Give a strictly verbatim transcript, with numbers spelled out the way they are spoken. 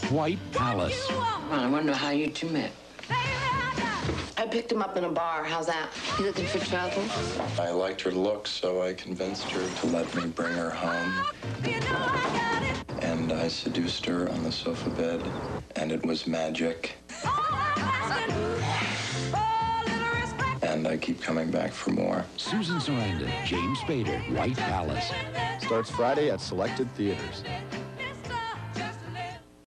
White Palace. Well, I wonder how you two met. I picked him up in a bar. How's that? You looking for trouble? I liked her looks, so I convinced her to let me bring her home. And I seduced her on the sofa bed, and it was magic. And I keep coming back for more. Susan Sarandon, James Spader, White Palace. Starts Friday at selected theaters.